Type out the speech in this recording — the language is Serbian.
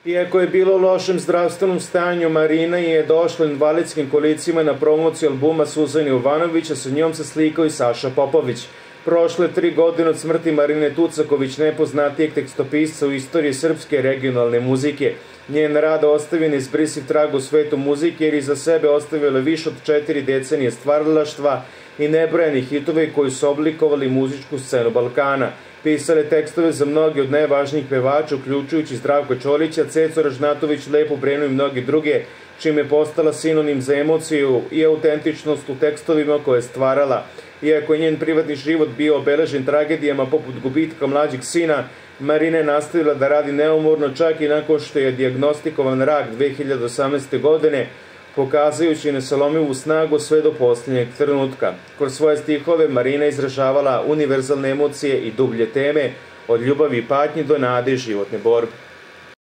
Iako je bilo u lošem zdravstvenom stanju, Marina je došla invalidskim kolicima na promociju albuma Suzane Jovanovića, sa njom se slikao i Saša Popović. Prošle 3 godine od smrti Marine Tucaković, nepoznatijeg tekstopisca u istoriji srpske regionalne muzike. Njen rad ostavio neizbrisiv trag u svetu muzike jer iza sebe ostavila više od 4 decenije stvaralaštva i nebrojani hitove koji su oblikovali muzičku scenu Balkana. Pisale tekstove za mnogi od najvažnijih pevača, uključujući Zdravka Čolića, Cecu Ražnatović, Lepu Brenu i mnogi druge, čime je postala sinonim za emociju i autentičnost u tekstovima koje je stvarala. Iako je njen privatni život bio obeležen tragedijama poput gubitka mlađeg sina, Marina je nastavila da radi neumorno čak i nakon što je dijagnostikovan rak 2018. godine, pokazujući nesalomivu snagu sve do posljednjeg trenutka. Kroz svoje stihove Marina izražavala univerzalne emocije i dublje teme, od ljubavi i patnje do nade i životne borbe.